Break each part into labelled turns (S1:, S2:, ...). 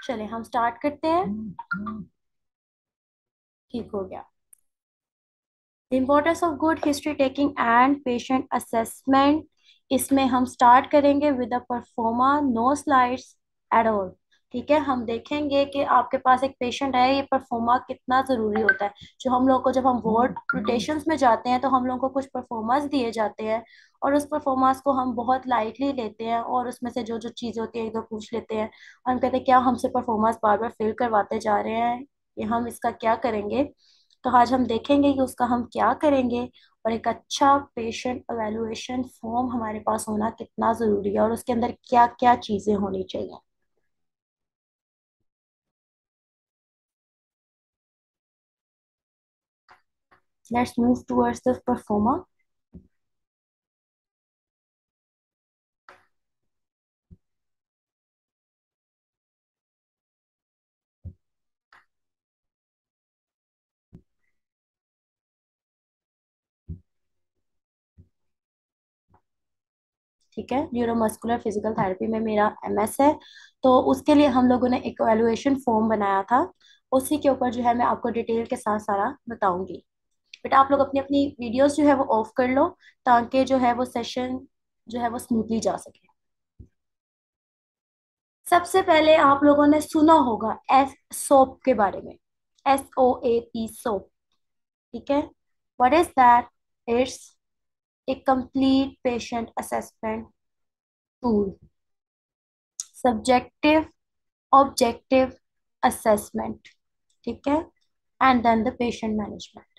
S1: चले हम स्टार्ट करते हैं। ठीक हो गया। The importance of good history taking and patient assessment. इसमें हम स्टार्ट करेंगे with a proforma, no slides at all. ठीक है, हम देखेंगे कि आपके पास एक पेशेंट है, ये परफॉर्मा कितना ज़रूरी होता है। जो हम लोग को जब हम वार्ड रोटेशंस में जाते हैं तो हम लोग को कुछ परफॉर्मास दिए जाते हैं, और उस परफॉर्मांस को हम बहुत लाइटली लेते हैं, और उसमें से जो जो चीज़ें होती है एक दो पूछ लेते हैं, और हम कहते हैं क्या हमसे परफॉर्मेंस बार बार फेल करवाते जा रहे हैं, ये हम इसका क्या करेंगे। तो आज हम देखेंगे कि उसका हम क्या करेंगे, और एक अच्छा पेशेंट एवेलुएशन फॉर्म हमारे पास होना कितना ज़रूरी है, और उसके अंदर क्या क्या चीज़ें होनी चाहिए। Let's move towards the proforma. ठीक है, न्यूरोमस्कुलर फिजिकल थेरेपी में मेरा एमएस है। तो उसके लिए हम लोगों ने एक एवेलुएशन फॉर्म बनाया था। उसी के ऊपर जो है मैं आपको डिटेल के साथ सारा बताऊंगी। बेटा आप लोग अपनी अपनी वीडियोस जो है वो ऑफ कर लो, ताकि जो है वो सेशन जो है वो स्मूथली जा सके। सबसे पहले आप लोगों ने सुना होगा एस सोप के बारे में। SOAP SOAP. ठीक है, what is that? It's a complete patient assessment tool, subjective objective assessment. ठीक है, and then the patient management.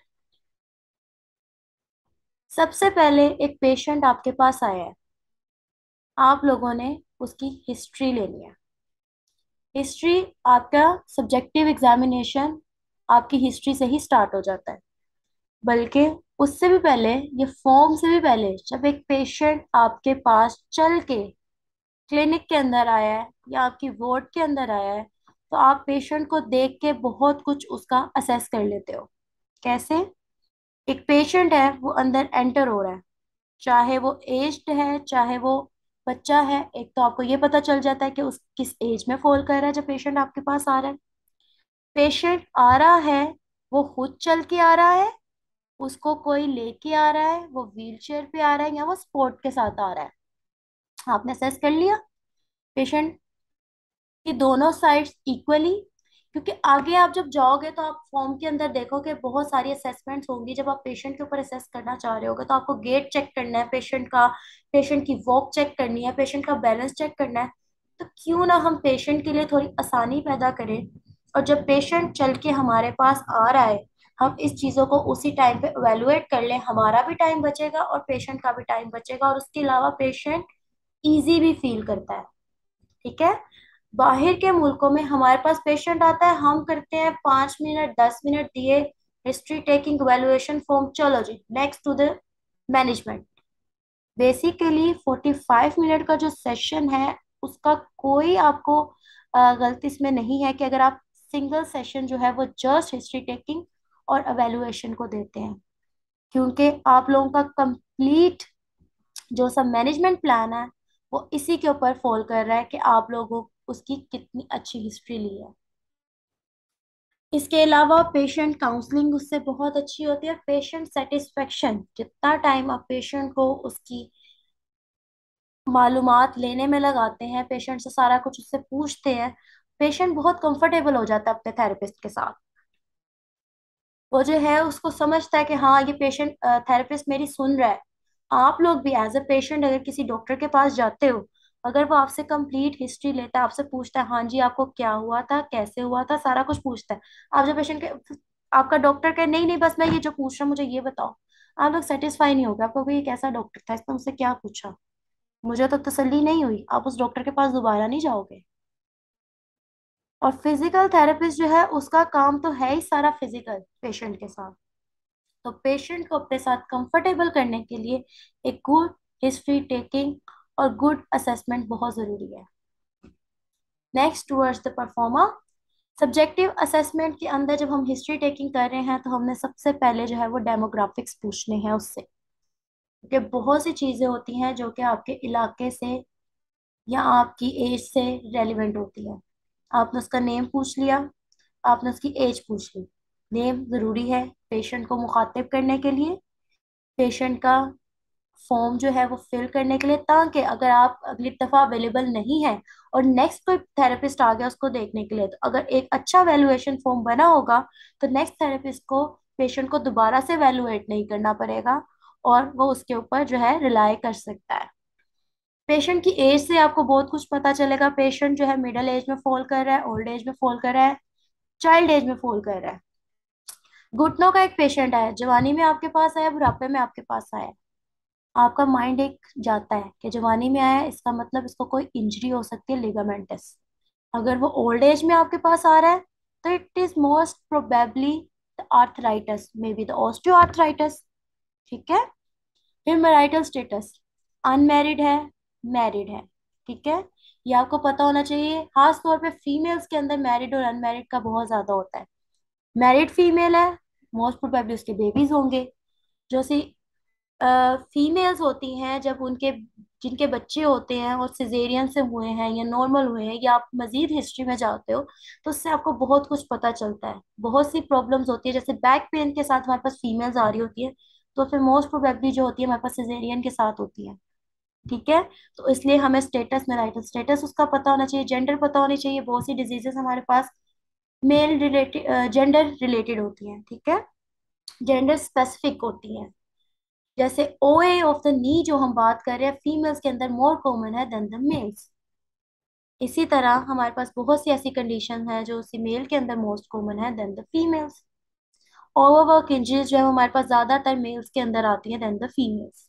S1: सबसे पहले एक पेशेंट आपके पास आया है, आप लोगों ने उसकी हिस्ट्री लेनी है। हिस्ट्री आपका सब्जेक्टिव एग्जामिनेशन आपकी हिस्ट्री से ही स्टार्ट हो जाता है। बल्कि उससे भी पहले, ये फॉर्म से भी पहले, जब एक पेशेंट आपके पास चल के क्लिनिक के अंदर आया है या आपकी वार्ड के अंदर आया है, तो आप पेशेंट को देख के बहुत कुछ उसका असेस कर लेते हो। कैसे? एक पेशेंट है, वो अंदर एंटर हो रहा है, चाहे वो एज्ड है चाहे वो बच्चा है, एक तो आपको ये पता चल जाता है कि उस किस एज में फॉल कर रहा है जब पेशेंट आपके पास आ रहा है। पेशेंट आ रहा है, वो खुद चल के आ रहा है, उसको कोई लेके आ रहा है, वो व्हील चेयर पे आ रहा है, या वो सपोर्ट के साथ आ रहा है। आपने असेस कर लिया पेशेंट की दोनों साइड्स इक्वली। क्योंकि आगे आप जब जाओगे तो आप फॉर्म के अंदर देखोगे बहुत सारी असेसमेंट्स होंगी। जब आप पेशेंट के ऊपर असेस करना चाह रहे होगे तो आपको गेट चेक करना है पेशेंट का, पेशेंट की वॉक चेक करनी है, पेशेंट का बैलेंस चेक करना है। तो क्यों ना हम पेशेंट के लिए थोड़ी आसानी पैदा करें, और जब पेशेंट चल के हमारे पास आ रहा है, हम इस चीज़ों को उसी टाइम पे एवेलुएट कर लें। हमारा भी टाइम बचेगा और पेशेंट का भी टाइम बचेगा, और उसके अलावा पेशेंट इजी भी फील करता है। ठीक है, बाहर के मुल्कों में हमारे पास पेशेंट आता है, हम करते हैं 5 मिनट 10 मिनट दिए, हिस्ट्री टेकिंग वैल्यूएशन फॉर्म, चलो जी next to the management. Basically 45 minute का जो सेशन है, उसका कोई आपको गलती इसमें नहीं है कि अगर आप सिंगल सेशन जो है वो जस्ट हिस्ट्री टेकिंग और एवेलुएशन को देते हैं। क्योंकि आप लोगों का कंप्लीट जो सब मैनेजमेंट प्लान है वो इसी के ऊपर फॉल कर रहा है कि आप लोगों उसकी कितनी अच्छी हिस्ट्री ली है। इसके अलावा पेशेंट काउंसलिंग उससे बहुत अच्छी होती है। पेशेंट सेटिस्फेक्शन, जितना टाइम आप पेशेंट को उसकी मालूमात लेने में लगाते हैं, पेशेंट से सारा कुछ उससे पूछते हैं, पेशेंट बहुत कंफर्टेबल हो जाता है अपने थेरेपिस्ट के साथ। वो जो है उसको समझता है कि हाँ ये पेशेंट थेरेपिस्ट मेरी सुन रहा है। आप लोग भी एज अ पेशेंट अगर किसी डॉक्टर के पास जाते हो, अगर वो आपसे कंप्लीट हिस्ट्री लेता है, आपसे पूछता है हाँ जी आपको क्या हुआ था, कैसे हुआ था, सारा कुछ पूछता है। आप जब पेशेंट के, आपका डॉक्टर कहे नहीं नहीं बस मैं ये जो पूछ रहा हूँ मुझे ये बताओ, आप लोग सेटिस्फाई नहीं होगा। आपको ये कैसा डॉक्टर था, इसने मुझसे क्या पूछा, मुझे तो तसल्ली नहीं हुई, आप उस डॉक्टर के पास दोबारा नहीं जाओगे। और फिजिकल थेरेपिस्ट जो है उसका काम तो है ही सारा फिजिकल पेशेंट के साथ। तो पेशेंट को अपने साथ कंफर्टेबल करने के लिए एक गुड हिस्ट्री टेकिंग और गुड असेसमेंट बहुत जरूरी है। Next towards the proforma. Subjective assessment के अंदर जब हम हिस्ट्री टेकिंग कर रहे हैं तो हमने सबसे पहले जो है वो डेमोग्राफिक्स पूछने हैं उससे, क्योंकि बहुत सी चीजें होती हैं जो कि आपके इलाके से या आपकी एज से रेलिवेंट होती है। आपने उसका नेम पूछ लिया, आपने उसकी एज पूछ ली। नेम ज़रूरी है पेशेंट को मुखातिब करने के लिए, पेशेंट का फॉर्म जो है वो फिल करने के लिए, ताकि अगर आप अगली दफ़ा अवेलेबल नहीं है और नेक्स्ट कोई थेरेपिस्ट आ गया उसको देखने के लिए, तो अगर एक अच्छा वैल्यूएशन फॉर्म बना होगा तो नेक्स्ट थेरेपिस्ट को पेशेंट को दोबारा से वैल्यूएट नहीं करना पड़ेगा और वो उसके ऊपर जो है रिलाई कर सकता है। पेशेंट की एज से आपको बहुत कुछ पता चलेगा, पेशेंट जो है मिडिल एज में फॉल कर रहा है, ओल्ड एज में फॉल कर रहा है, चाइल्ड एज में फॉल कर रहा है। घुटनों का एक पेशेंट है, जवानी में आपके पास आया, बुढ़ापे में आपके पास आया। आपका माइंड एक जाता है कि जवानी में आया है, इसका मतलब इसको कोई इंजरी हो सकती है, लिगामेंटस। अगर वो ओल्ड एज में आपके पास आ रहा है तो it is most probably the arthritis, may be the osteoarthritis. ठीक है। फिर मैरिटल स्टेटस, अनमैरिड है, मैरिड है। ठीक है। ये आपको पता होना चाहिए, खास तौर पे फीमेल्स के अंदर मैरिड और अनमैरिड का बहुत ज्यादा होता है। मैरिड फीमेल है, मोस्ट प्रोबेबली उसके बेबीज होंगे। जो सी फीमेल्स होती हैं, जब उनके जिनके बच्चे होते हैं और सिजेरियन से हुए हैं या नॉर्मल हुए हैं, या आप मजीद हिस्ट्री में जाते हो, तो उससे आपको बहुत कुछ पता चलता है। बहुत सी प्रॉब्लम्स होती है, जैसे बैक पेन के साथ हमारे पास फीमेल्स आ रही होती है, तो फिर मोस्ट प्रोबेबली जो होती है हमारे पास सिजेरियन के साथ होती है। ठीक है। तो इसलिए हमें स्टेटस, मैरिटल स्टेटस उसका पता होना चाहिए, जेंडर पता होनी चाहिए। बहुत सी डिजीजेस हमारे पास मेल रिलेटेड, जेंडर रिलेटेड होती हैं। ठीक है। जेंडर स्पेसिफिक होती हैं। जैसे ओए ऑफ द नी जो हम बात कर रहे हैं, फीमेल्स के अंदर मोर कॉमन है देन द मेल्स। इसी तरह हमारे पास बहुत सी ऐसी कंडीशन है जो उसी मेल के अंदर मोस्ट कॉमन है than the females. Overwork injuries जो है वो हमारे पास ज्यादातर मेल्स के अंदर आती है देन द फीमेल्स।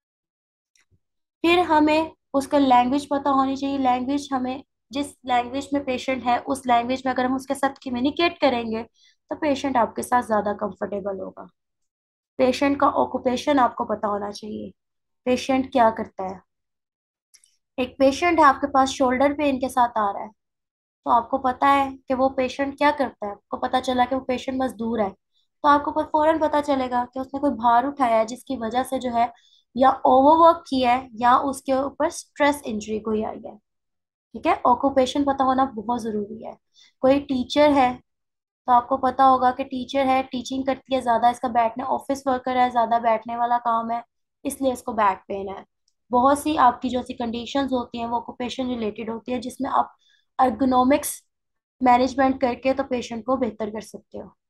S1: फिर हमें उसका लैंग्वेज पता होनी चाहिए। लैंग्वेज, हमें जिस लैंग्वेज में पेशेंट है उस लैंग्वेज में अगर हम उसके साथ कम्युनिकेट करेंगे तो पेशेंट आपके साथ ज्यादा कंफर्टेबल होगा। पेशेंट का ऑक्यूपेशन आपको पता होना चाहिए, पेशेंट क्या करता है। एक पेशेंट है आपके पास शोल्डर पेन के साथ आ रहा है, तो आपको पता है कि वो पेशेंट क्या करता है, आपको पता चला कि वो पेशेंट मजदूर है, तो आपको फौरन पता चलेगा कि उसने कोई भार उठाया है जिसकी वजह से जो है या ओवरवर्क किया है या उसके ऊपर स्ट्रेस इंजरी कोई आई है। ठीक है। ऑक्यूपेशन पता होना बहुत जरूरी है। कोई टीचर है तो आपको पता होगा कि टीचर है, टीचिंग करती है ज्यादा, इसका बैठने, ऑफिस वर्कर है, ज्यादा बैठने वाला काम है, इसलिए इसको बैक पेन है। बहुत सी आपकी जो सी कंडीशंस होती हैं वो ऑक्यूपेशन रिलेटेड होती है, जिसमें आप अर्गोनॉमिक्स मैनेजमेंट करके तो पेशेंट को बेहतर कर सकते हो।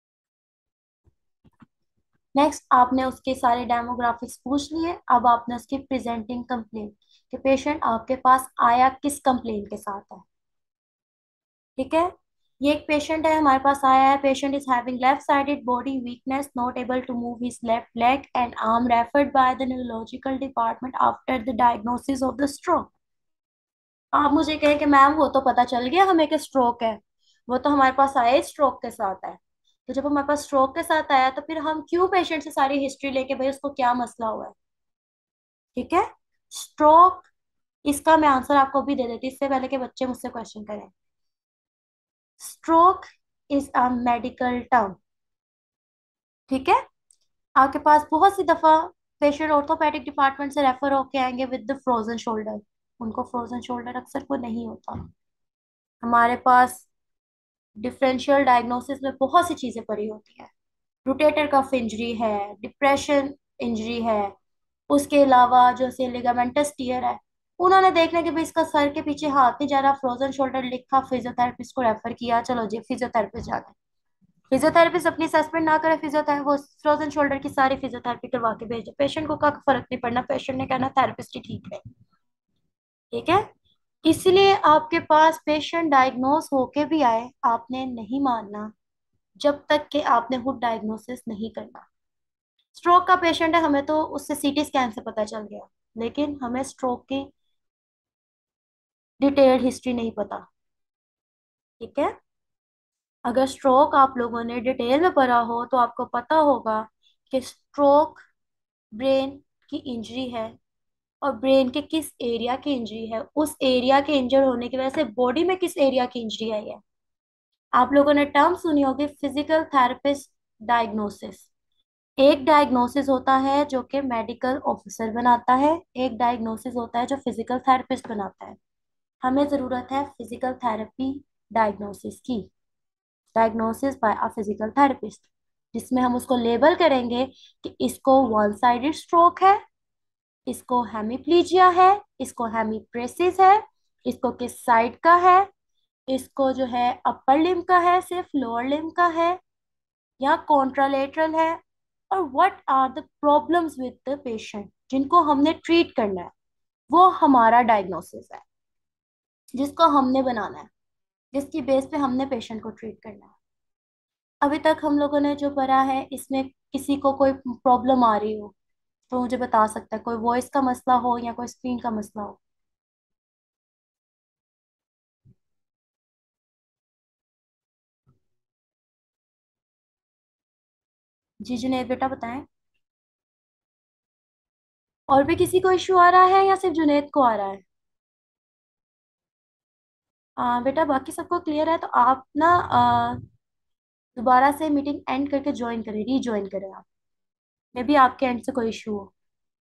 S1: नेक्स्ट, आपने उसके सारे डेमोग्राफिक्स पूछ लिए, अब आपने उसकी प्रेजेंटिंग कंप्लेन, कि पेशेंट आपके पास आया किस कंप्लेन के साथ है। ठीक है। ये एक पेशेंट है हमारे पास आया है, patient is having left sided body weakness, not able to move his left leg and arm, referred by the neurological department after the diagnosis of the stroke. आप मुझे कहें कि मैम वो तो पता चल गया हमें कि स्ट्रोक है, वो तो हमारे पास आया स्ट्रोक के साथ है। तो जब हमारे पास स्ट्रोक के साथ आया तो फिर हम क्यों पेशेंट से सारी हिस्ट्री लेके, भाई उसको क्या मसला हुआ है। ठीक है। स्ट्रोक, इसका मैं आंसर आपको भी दे देती इससे पहले कि बच्चे मुझसे क्वेश्चन करें। Stroke is a medical term. ठीक है। आपके पास बहुत सी दफा पेशेंट ऑर्थोपेडिक डिपार्टमेंट से रेफर होके आएंगे विद द फ्रोजन शोल्डर। उनको फ्रोजन शोल्डर अक्सर को नहीं होता। हमारे पास डिफरेंशियल डायग्नोसिस में बहुत सी चीजें पड़ी होती हैं। रोटेटर कफ इंजरी है, डिप्रेशन इंजरी है, उसके अलावा जो से लिगामेंटस टीयर है। उन्होंने देखने के भी इसका सर के पीछे हाथ नहीं जा रहा, फ्रोजन शोल्डर लिखा, फिजियोथेरेपिस्ट को रेफर किया, चलो जी फिजियोथेरेपिस्ट जाना। फिजियोथेरेपिस्ट अपनी असेसमेंट ना करे, फिजियोथेरेपी वो फ्रोजन शोल्डर की सारी फिजियोथेरेपी करवा के भेजे, पेशेंट को का फर्क नहीं पड़ना, पेशेंट ने कहना थेरेपिस्ट ही ठीक है। ठीक है। इसलिए आपके पास पेशेंट डायग्नोस होके भी आए, आपने नहीं मानना जब तक कि आपने खुद डायग्नोसिस नहीं करना। स्ट्रोक का पेशेंट है, हमें तो उससे सीटी स्कैन से पता चल गया, लेकिन हमें स्ट्रोक की डिटेल्ड हिस्ट्री नहीं पता। ठीक है। अगर स्ट्रोक आप लोगों ने डिटेल में पढ़ा हो तो आपको पता होगा कि स्ट्रोक ब्रेन की इंजरी है, और ब्रेन के किस एरिया की इंजरी है, उस एरिया के इंजर होने की वजह से बॉडी में किस एरिया की इंजरी आई है। आप लोगों ने टर्म सुनी होगी, फिजिकल थेरेपिस्ट डायग्नोसिस। एक डायग्नोसिस होता है जो कि मेडिकल ऑफिसर बनाता है, एक डायग्नोसिस होता है जो फिजिकल थेरेपिस्ट बनाता है। हमें जरूरत है फिजिकल थेरेपी डायग्नोसिस की, diagnosis by a physical therapist, जिसमें हम उसको लेबल करेंगे कि इसको वन साइडेड स्ट्रोक है, इसको हेमिप्लीजिया है, इसको हेमिप्रेसिस है, इसको किस साइड का है, इसको जो है अपर लिम्ब का है, सिर्फ लोअर लिम्ब का है, या कॉन्ट्रालेटरल है, और what are the problems with the patient जिनको हमने ट्रीट करना है, वो हमारा डायग्नोसिस है जिसको हमने बनाना है, जिसकी बेस पे हमने पेशेंट को ट्रीट करना है। अभी तक हम लोगों ने जो पढ़ा है इसमें किसी को कोई प्रॉब्लम आ रही हो तो मुझे बता सकता है, कोई वॉइस का मसला हो या कोई स्क्रीन का मसला हो। जी जुनेद बेटा बताएं। और भी किसी को इश्यू आ रहा है या सिर्फ जुनेद को आ रहा है? बेटा बाकी सबको क्लियर है तो आप ना दोबारा से मीटिंग एंड करके ज्वाइन करें, रीज्वाइन करें आप। मे बी आपके एंड से कोई इशू हो।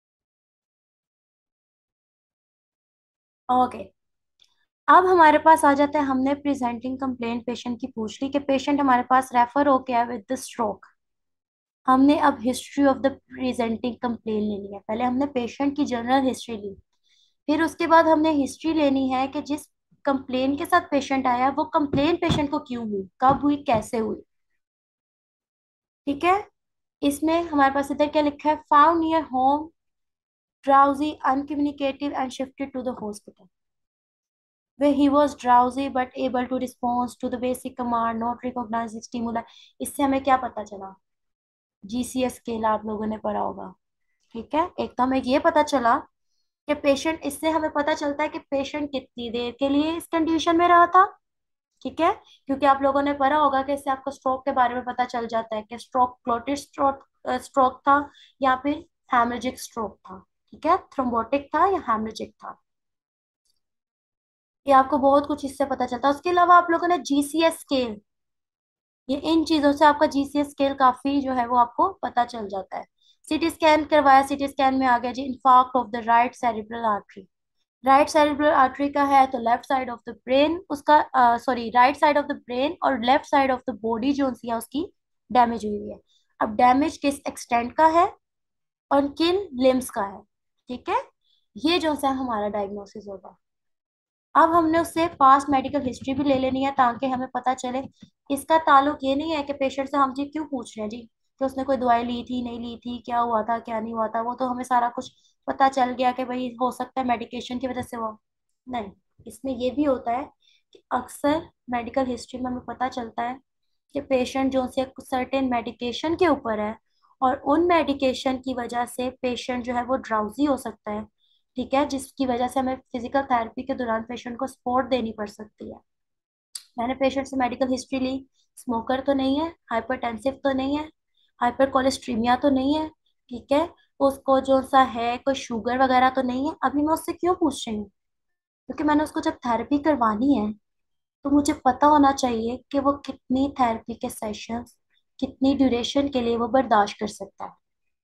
S1: ओके। अब हमारे पास आ जाता है, हमने प्रेजेंटिंग कंप्लेंट पेशेंट की पूछ ली कि पेशेंट हमारे पास रेफर हो गया विद द स्ट्रोक। हमने अब history of the presenting complaint लेनी है। पहले हमने पेशेंट की जनरल हिस्ट्री ली, फिर उसके बाद हमने हिस्ट्री लेनी है कि जिस कंप्लेन के साथ पेशेंट आया वो कंप्लेन पेशेंट को क्यों हुई, कब हुई, कैसे हुई। ठीक है। इसमें हमारे पास इधर क्या लिखा है, found near home, drowsy, uncommunicative and shifted to the hospital where he was drowsy but able to respond to the basic command, not recognizing stimuli। इससे हमें क्या पता चला, जीसीएस स्केल आप लोगों ने पढ़ा होगा। ठीक है, एक तो हमें ये पता चला कि पेशेंट, इससे हमें पता चलता है कि पेशेंट कितनी देर के लिए इस कंडीशन में रहा था। ठीक है, क्योंकि आप लोगों ने पढ़ा होगा कि इससे आपको स्ट्रोक के बारे में पता चल जाता है कि स्ट्रोक क्लोटिड स्ट्रोक स्ट्रोक था या फिर हेमरेजिक स्ट्रोक था। ठीक है, थ्रोम्बोटिक था या हेमरेजिक था, ये आपको बहुत कुछ इससे पता चलता है। उसके अलावा आप लोगों ने जीसीएस स्केल, ये इन चीजों से आपका जीसीएस स्केल काफी जो है वो आपको पता चल जाता है। सीटी स्कैन करवाया, सीटी स्कैन में आ गया जी infarct of the right cerebral artery. Right cerebral artery का है तो left side of the brain उसका, sorry right side of the brain और left side of the body जो सी है उसकी डैमेज हुई हुई है। अब डैमेज किस एक्सटेंट का है और किन लिम्स का है। ठीक है, ये जो सा हमारा डायग्नोसिस होगा। अब हमने उससे पास्ट मेडिकल हिस्ट्री भी ले लेनी है ताकि हमें पता चले। इसका ताल्लुक ये नहीं है कि पेशेंट से हम जी क्यों पूछ रहे हैं जी कि उसने कोई दवाई ली थी नहीं ली थी, क्या हुआ था क्या नहीं हुआ था, वो तो हमें सारा कुछ पता चल गया कि भाई हो सकता है मेडिकेशन की वजह से हुआ। नहीं, इसमें ये भी होता है कि अक्सर मेडिकल हिस्ट्री में हमें पता चलता है कि पेशेंट जो से सर्टेन मेडिकेशन के ऊपर है और उन मेडिकेशन की वजह से पेशेंट जो है वो ड्राउजी हो सकता है। ठीक है, जिसकी वजह से हमें फिजिकल थेरेपी के दौरान पेशेंट को सपोर्ट देनी पड़ सकती है। मैंने पेशेंट से मेडिकल हिस्ट्री ली, स्मोकर तो नहीं है, हाइपरटेंसिव तो नहीं है, हाइपर कोलेस्ट्रीमिया तो नहीं है। ठीक है, उसको जो सा है कोई शुगर वगैरह तो नहीं है। अभी मैं उससे क्यों पूछ रही हूँ, क्योंकि मैंने उसको जब थेरेपी करवानी है तो मुझे पता होना चाहिए कि वो कितनी थेरेपी के सेशंस, कितनी ड्यूरेशन के लिए वो बर्दाश्त कर सकता है।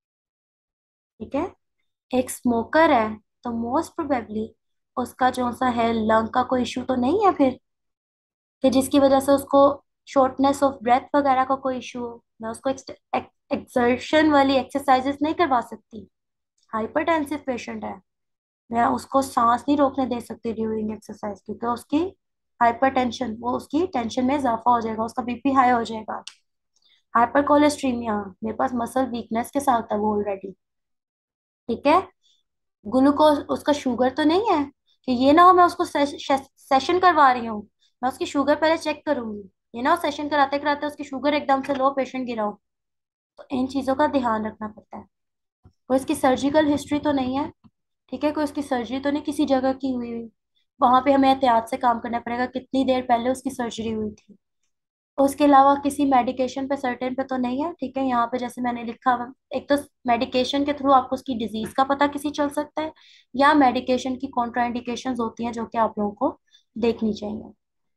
S1: ठीक है, एक स्मोकर है तो मोस्ट प्रोबेबली उसका जो सा है लंग का कोई इशू तो नहीं है फिर, कि जिसकी वजह से उसको शॉर्टनेस ऑफ ब्रेथ वगैरह का कोई इशू हो। मैं उसको एक्सर्शन वाली एक्सरसाइजेस नहीं करवा सकती। हाइपरटेंसिव पेशेंट है, मैं उसको सांस नहीं रोकने दे सकती ड्यूरिंग एक्सरसाइज, क्योंकि उसकी हाइपरटेंशन, वो उसकी टेंशन में इजाफा हो जाएगा, उसका बीपी हाई हो जाएगा। हाइपर कोलेस्ट्रीमिया, मेरे पास मसल वीकनेस के साथ है वो ऑलरेडी। ठीक है, ग्लूकोज, उसका शुगर तो नहीं है कि ये ना हो मैं उसको सेशन करवा रही हूँ, मैं उसकी शुगर पहले चेक करूंगी, ये ना हो सेशन कराते कराते उसकी शुगर एकदम से लो, पेशेंट गिरा हो। तो इन चीजों का ध्यान रखना पड़ता है। कोई इसकी सर्जिकल हिस्ट्री तो नहीं है। ठीक है, कोई उसकी सर्जरी तो नहीं किसी जगह की हुई हुई, वहां पे हमें एहतियात से काम करना पड़ेगा कितनी देर पहले उसकी सर्जरी हुई थी। उसके अलावा किसी मेडिकेशन पे सर्टेन पे तो नहीं है। ठीक है, यहाँ पे जैसे मैंने लिखा हुआ, एक तो मेडिकेशन के थ्रू आपको उसकी डिजीज का पता किसी चल सकता है, या मेडिकेशन की कॉन्ट्राइंडिकेशंस होती हैं जो कि आप लोगों को देखनी चाहिए।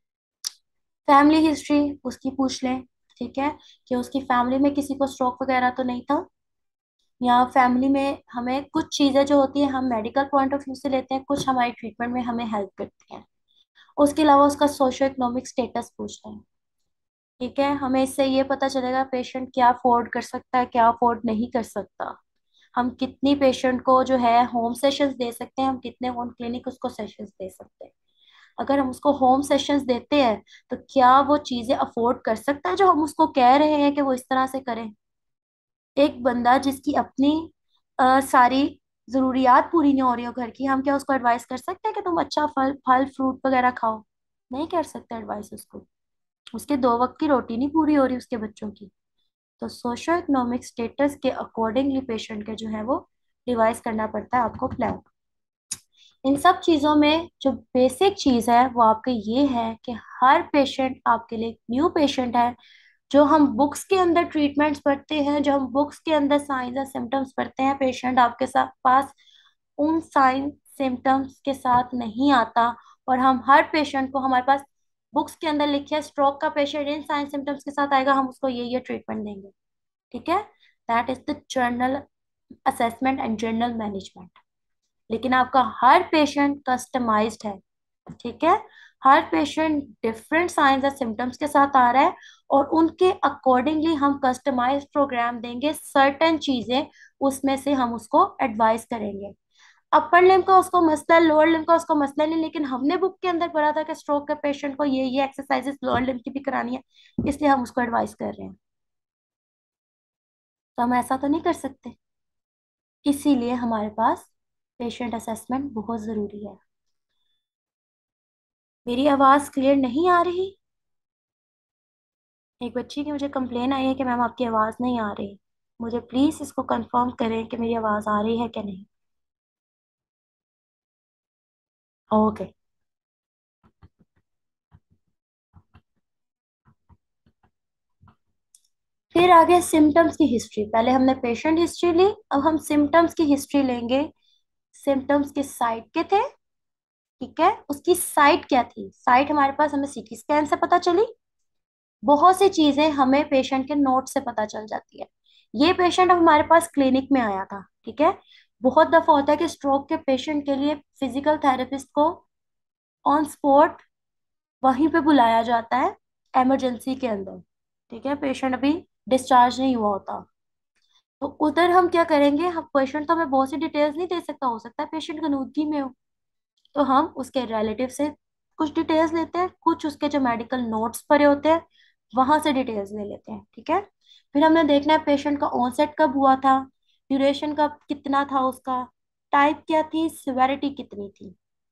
S1: फैमिली हिस्ट्री उसकी पूछ लें। ठीक है, कि उसकी फैमिली में किसी को स्ट्रोक वगैरह तो नहीं था, या फैमिली में हमें कुछ चीजें जो होती है हम मेडिकल पॉइंट ऑफ व्यू से लेते हैं, कुछ हमारी ट्रीटमेंट में हमें हेल्प करती हैं। उसके अलावा उसका सोशो इकोनॉमिक स्टेटस पूछते हैं। ठीक है, हमें इससे ये पता चलेगा पेशेंट क्या अफोर्ड कर सकता है, क्या अफोर्ड नहीं कर सकता। हम कितनी पेशेंट को जो है होम सेशंस दे सकते हैं, हम कितने होम क्लिनिक उसको सेशंस दे सकते हैं। अगर हम उसको होम सेशंस देते हैं तो क्या वो चीजें अफोर्ड कर सकता है जो हम उसको कह रहे हैं कि वो इस तरह से करे। एक बंदा जिसकी अपनी सारी जरूरियात पूरी नहीं हो रही हो घर की, हम क्या उसको एडवाइस कर सकते हैं कि तुम अच्छा फल फल फ्रूट वगैरह खाओ? नहीं कर सकते एडवाइस उसको। उसके 2 वक्त की रोटी नहीं पूरी हो रही उसके बच्चों की। तो सोशो इकोनॉमिक स्टेटस के अकॉर्डिंगली पेशेंट के जो है वो डिवाइस करना पड़ता है आपको प्लान। इन सब चीज़ों में जो बेसिक चीज़ है वो आपके ये है कि हर पेशेंट आपके लिए न्यू पेशेंट है। जो हम बुक्स के अंदर ट्रीटमेंट्स पढ़ते हैं, जो हम बुक्स के अंदर साइंस और सिम्टम्स पढ़ते हैं, पेशेंट आपके साथ पास उन साइन सिम्टम्स के साथ नहीं आता। और हम हर पेशेंट को, हमारे पास बुक्स के अंदर लिखे है स्ट्रोक का पेशेंट इन साइन सिम्टम्स के साथ आएगा, हम उसको ये ट्रीटमेंट देंगे। ठीक है, that is the general assessment and general management. लेकिन आपका हर पेशेंट कस्टमाइज्ड है। ठीक है, हर पेशेंट डिफरेंट साइंस या सिम्टम्स के साथ आ रहा है और उनके अकॉर्डिंगली हम कस्टमाइज्ड प्रोग्राम देंगे। सर्टेन चीजें उसमें से हम उसको एडवाइस करेंगे। अपर लिम्ब का उसको मसला है, लोअर लिम्ब का उसको मसला नहीं, लेकिन हमने बुक के अंदर पढ़ा था कि स्ट्रोक के पेशेंट को ये एक्सरसाइजेस लोअर लिम्ब की भी करानी है, इसलिए हम उसको एडवाइस कर रहे हैं। तो हम ऐसा तो नहीं कर सकते। इसीलिए हमारे पास पेशेंट असेसमेंट बहुत जरूरी है। मेरी आवाज क्लियर नहीं आ रही? एक बच्ची की मुझे कंप्लेन आई है कि मैम आपकी आवाज नहीं आ रही। मुझे प्लीज इसको कंफर्म करें कि मेरी आवाज आ रही है कि नहीं। ओके। फिर आगे सिम्टम्स की हिस्ट्री। पहले हमने पेशेंट हिस्ट्री ली, अब हम सिम्टम्स की हिस्ट्री लेंगे। सिम्टम्स किस साइट के थे? ठीक है, उसकी साइट क्या थी? साइट हमारे पास हमें सीटी स्कैन से पता चली। बहुत सी चीजें हमें पेशेंट के नोट से पता चल जाती है। ये पेशेंट अब हमारे पास क्लिनिक में आया था। ठीक है, बहुत दफा होता है कि स्ट्रोक के पेशेंट के लिए फिजिकल थेरेपिस्ट को ऑन स्पॉट वहीं पे बुलाया जाता है, इमरजेंसी के अंदर। ठीक है, पेशेंट अभी डिस्चार्ज नहीं हुआ होता। तो उधर हम क्या करेंगे, हम पेशेंट तो हमें बहुत सी डिटेल्स नहीं दे सकता, हो सकता है पेशेंट गनुदगी में हो। तो हम उसके रिलेटिव से कुछ डिटेल्स लेते हैं, कुछ उसके जो मेडिकल नोट्स पड़े होते हैं वहां से डिटेल्स ले लेते हैं। ठीक है, फिर हमने देखना है पेशेंट का ऑनसेट कब हुआ था, ड्यूरेशन का कितना था, उसका टाइप क्या थी, सिवेरिटी कितनी थी,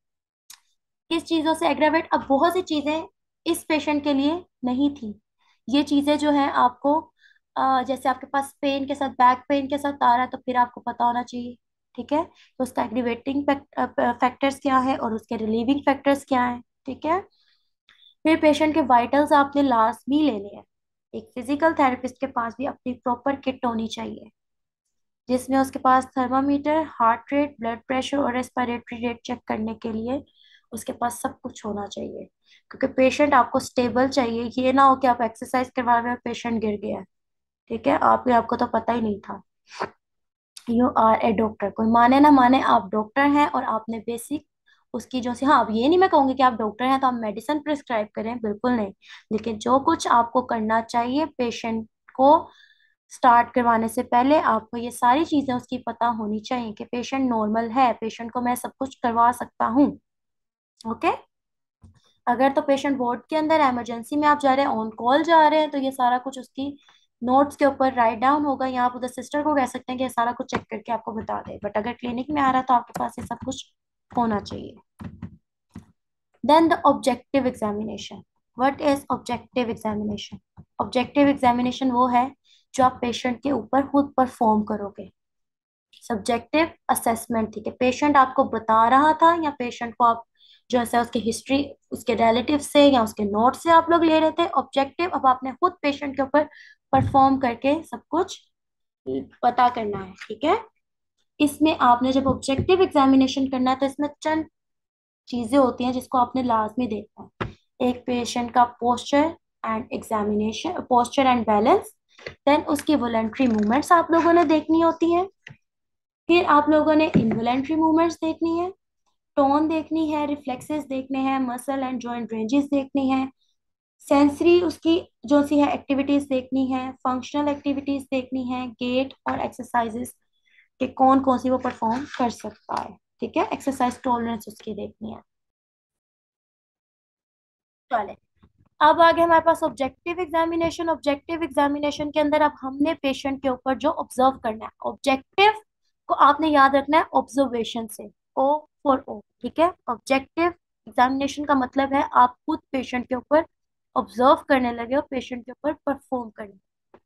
S1: किस चीजों से एग्रावेट। अब बहुत सी चीजें इस पेशेंट के लिए नहीं थी। ये चीजें जो है आपको जैसे आपके पास पेन के साथ, बैक पेन के साथ आ रहा है तो फिर आपको पता होना चाहिए। ठीक है, तो उसका एग्रीवेटिंग फैक्टर्स क्या है और उसके रिलीविंग फैक्टर्स क्या है। ठीक है, फिर पेशेंट के वाइटल्स आपने लास्ट भी लेने हैं। एक फिजिकल थेरेपिस्ट के पास भी अपनी प्रॉपर किट होनी चाहिए, जिसमें उसके पास thermometer, heart rate, blood pressure और रेस्पिरेटरी रेट चेक करने के लिए उसके पास सब कुछ होना चाहिए। क्योंकि पेशेंट आपको स्टेबल चाहिए, ये ना हो कि आप एक्सरसाइज करवा रहे हो पेशेंट गिर गया है। ठीक है, आपको तो पता ही नहीं था। यू आर ए डॉक्टर, कोई माने ना माने आप डॉक्टर हैं और आपने बेसिक उसकी जो सी, हाँ अब ये नहीं मैं कहूंगी कि आप डॉक्टर हैं तो आप मेडिसिन प्रिस्क्राइब करें, बिल्कुल नहीं। लेकिन जो कुछ आपको करना चाहिए पेशेंट को स्टार्ट करवाने से पहले, आपको ये सारी चीजें उसकी पता होनी चाहिए कि पेशेंट नॉर्मल है, पेशेंट को मैं सब कुछ करवा सकता हूँ। ओके, अगर तो पेशेंट वार्ड के अंदर इमरजेंसी में आप जा रहे हैं, ऑन कॉल जा रहे हैं, तो ये सारा कुछ उसकी नोट्स के ऊपर राइट डाउन होगा, या आप उधर सिस्टर को कह सकते हैं कि ये सारा कुछ चेक करके आपको बता दे। बट अगर क्लिनिक में आ रहा है तो आपके पास ये सब कुछ होना चाहिए। Then the objective examination. What is objective examination? Objective examination वो है जो आप पेशेंट के ऊपर खुद परफॉर्म करोगे। सब्जेक्टिव असेसमेंट, ठीक है, पेशेंट आपको बता रहा था या पेशेंट को आप जो है उसकी हिस्ट्री उसके रिलेटिव से या उसके नोट से आप लोग ले रहे थे। ऑब्जेक्टिव, अब आपने खुद पेशेंट के ऊपर परफॉर्म करके सब कुछ पता करना है। ठीक है, इसमें आपने जब ऑब्जेक्टिव एग्जामिनेशन करना है तो इसमें चंद चीजें होती हैं जिसको आपने लाजमी देखना है। एक पेशेंट का posture and examination, posture and balance. Then उसकी वॉलेंट्री मूवमेंट्स आप लोगों ने देखनी होती हैं। फिर आप लोगों ने इनवॉलेंट्री मूवमेंट्स देखनी है। टोन देखनी है, रिफ्लेक्सेस देखने हैं, मसल एंड जॉइंट रेंजेस देखनी है, सेंसरी उसकी जो सी है एक्टिविटीज देखनी है, फंक्शनल एक्टिविटीज देखनी है, गेट और एक्सरसाइजेस कि कौन कौन सी वो परफॉर्म कर सकता है। ठीक है, एक्सरसाइज टॉलरेंस उसकी देखनी है। चले, अब आगे हमारे पास ऑब्जेक्टिव एग्जामिनेशन। ऑब्जेक्टिव एग्जामिनेशन के अंदर अब हमने पेशेंट के ऊपर जो ऑब्जर्व करना है, ऑब्जेक्टिव को आपने याद रखना है ऑब्जर्वेशन से, ओ फॉर ओ। ठीक है, ऑब्जेक्टिव एग्जामिनेशन का मतलब है आप खुद पेशेंट के ऊपर ऑब्जर्व करने लगे हो, पेशेंट के ऊपर परफॉर्म करने।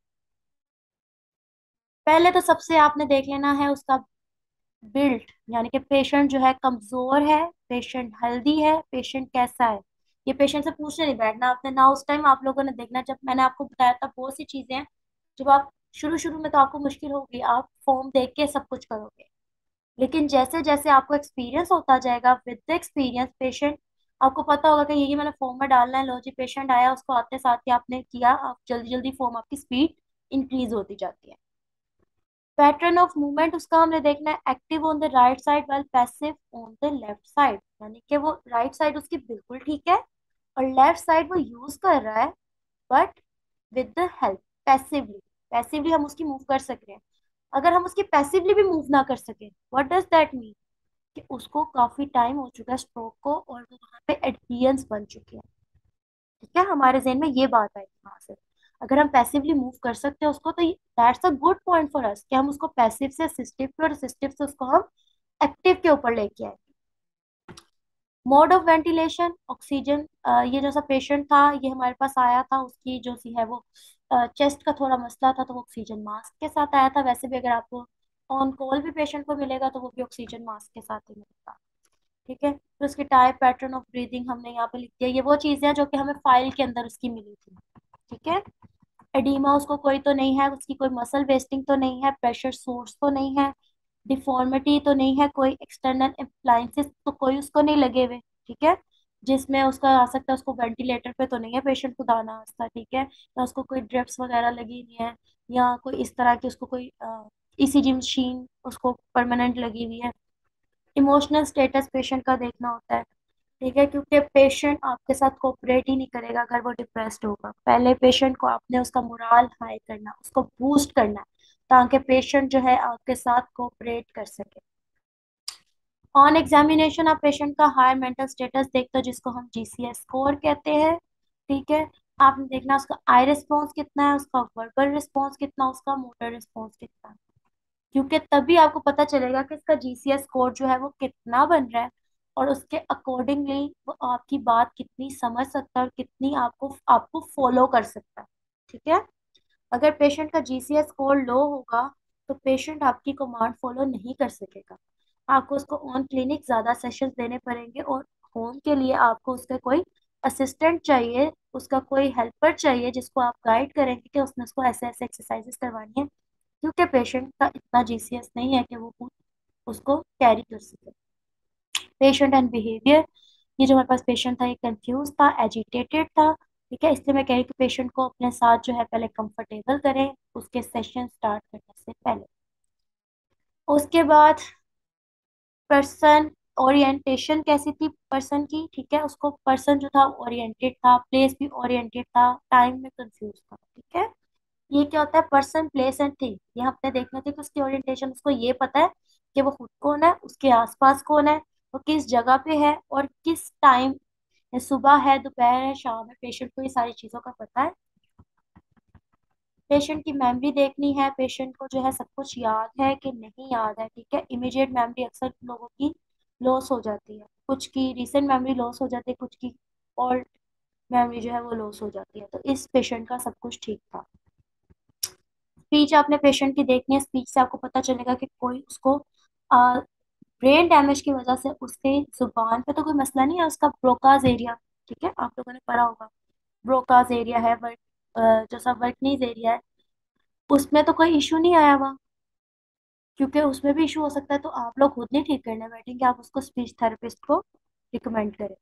S1: पहले तो सबसे आपने देख लेना है उसका बिल्ट, यानी कि पेशेंट जो है कमजोर है, पेशेंट हेल्दी है, पेशेंट कैसा है। ये पेशेंट से पूछने नहीं बैठना आपने ना, उस टाइम आप लोगों ने देखना जब मैंने आपको बताया था बहुत सी चीजें हैं। जब आप शुरू शुरू में तो आपको मुश्किल होगी, आप फॉर्म देख के सब कुछ करोगे, लेकिन जैसे जैसे आपको एक्सपीरियंस होता जाएगा, विद द एक्सपीरियंस पेशेंट आपको पता होगा कि ये मैंने फॉर्म में डालना है, लो जी पेशेंट आया, उसको आते साथ ही आपने किया, आप जल्दी जल्दी फॉर्म, आपकी स्पीड इंक्रीज होती जाती है। पैटर्न ऑफ मूवमेंट उसका हमने देखना है, active on the right side well passive on the left side, यानी कि वो राइट साइड उसकी बिल्कुल ठीक है और लेफ्ट साइड वो यूज कर रहा है, but with the help, passively. Passively हम उसकी मूव कर सक रहे हैं। अगर हम उसकी पैसिवली भी मूव ना कर सके, व्हाट डज दैट मीन, कि उसको काफी टाइम हो चुका है स्ट्रोक को और वो वहां पे एडहियंस बन चुकी है। ठीक है, हमारे जहन में ये बात आई वहां से। अगर हम पैसिवली मूव कर सकते हैं उसको, तो that's a good point for us कि हम उसको पैसिव से असिस्टिव पे और असिस्टिव से उसको हम एक्टिव के ऊपर लेके आए। Mode of ventilation, oxygen. ये जो सा पेशेंट था, ये हमारे पास आया था, उसकी जो सी है वो चेस्ट का थोड़ा मसला था, तो वो ऑक्सीजन मास्क के साथ आया था। वैसे भी अगर आपको ऑन कॉल भी पेशेंट को मिलेगा तो वो भी ऑक्सीजन मास्क के साथ ही मिलेगा। ठीक है, तो उसकी टाइप, पैटर्न ऑफ ब्रीदिंग हमने यहाँ पे लिख दिया। ये वो चीजें हैं जो कि हमें फाइल के अंदर उसकी मिली थी। ठीक है, एडीमा उसको कोई तो नहीं है, उसकी कोई मसल वेस्टिंग तो नहीं है, प्रेशर सोर्स तो नहीं है, डिफॉर्मिटी तो नहीं है, कोई एक्सटर्नल अप्लायंसेस तो कोई उसको नहीं लगे हुए। ठीक है, जिसमें उसका आ सकता है, उसको वेंटिलेटर पे तो नहीं है पेशेंट को दाना आस्ता। ठीक है, या उसको कोई ड्रिप्स वगैरह लगी हुई है, या कोई इस तरह की उसको कोई ईसीजी मशीन उसको परमानेंट लगी हुई है। इमोशनल स्टेटस पेशेंट का देखना होता है। ठीक है, क्योंकि पेशेंट आपके साथ कोऑपरेट ही नहीं करेगा अगर वो डिप्रेस्ड होगा। पहले पेशेंट को आपने उसका मोराल हाई करना, उसको बूस्ट करना है, ताकि पेशेंट जो है आपके साथ कोऑपरेट कर सके। ऑन एग्जामिनेशन आप पेशेंट का हायर मेंटल स्टेटस देखते हो, जिसको हम जीसीएस स्कोर कहते हैं। ठीक है, आपने देखना उसका आई रिस्पॉन्स कितना है, उसका वर्बल रिस्पॉन्स कितना, उसका मोटर रिस्पॉन्स कितना है, क्योंकि तभी आपको पता चलेगा कि इसका जीसीएस स्कोर जो है वो कितना बन रहा है, और उसके अकॉर्डिंगली वो आपकी बात कितनी समझ सकता है और कितनी आपको आपको फॉलो कर सकता है। ठीक है, अगर पेशेंट का जीसीएस स्कोर लो होगा तो पेशेंट आपकी कमांड फॉलो नहीं कर सकेगा। आपको उसको ऑन क्लिनिक ज्यादा सेशंस देने पड़ेंगे, और होम के लिए आपको उसका कोई असिस्टेंट चाहिए, उसका कोई हेल्पर चाहिए जिसको आप गाइड करेंगे कि उसने उसको ऐसे ऐसे एक्सरसाइजेस करवानी है, क्योंकि पेशेंट का इतना जीसीएस नहीं है कि वो खुद उसको कैरी कर सके। पेशेंट एंड बिहेवियर, ये जो हमारे पास पेशेंट था ये कंफ्यूज था, एजिटेटेड था। ठीक है, इसलिए मैं कह रही हूँ कि पेशेंट को अपने साथ जो है पहले कंफर्टेबल करें उसके सेशन स्टार्ट करने से पहले। उसके बाद पर्सन ओरिएंटेशन कैसी थी पर्सन की। ठीक है, उसको पर्सन जो था ओरिएंटेड था, प्लेस भी ओरिएंटेड था, टाइम में कंफ्यूज था। ठीक है, ये क्या होता है, पर्सन प्लेस एंड थिंग, ये हमने देखना था कि उसकी ओरिएंटेशन, उसको ये पता है कि वो खुद कौन है, उसके आसपास कौन है, वो किस जगह पे है और किस टाइम, सुबह है, दोपहर है, शाम है, पेशेंट को ये सारी चीजों का पता है। पेशेंट की मेमोरी देखनी है, पेशेंट को जो है सब कुछ याद है कि नहीं याद है। ठीक है, इमीडिएट मेमोरी अक्सर लोगों की लॉस हो जाती है, कुछ की रिसेंट मेमोरी लॉस हो जाती है, कुछ की ओल्ड मेमोरी जो है वो लॉस हो जाती है। तो इस पेशेंट का सब कुछ ठीक था। स्पीच आपने पेशेंट की देखनी है, स्पीच से आपको पता चलेगा कि कोई उसको ब्रेन डैमेज की वजह से उसके जुबान पे तो कोई मसला नहीं है, उसका ब्रोकाज एरिया, ठीक है आप लोगों ने पढ़ा होगा, ब्रोकाज एरिया है, जो सा वर्कनीज एरिया है, उसमें तो कोई इशू नहीं आया हुआ, क्योंकि उसमें भी इशू हो सकता है। तो आप लोग खुद नहीं ठीक करने बैठेंगे, आप उसको स्पीच थेरेपिस्ट को रिकमेंड करें।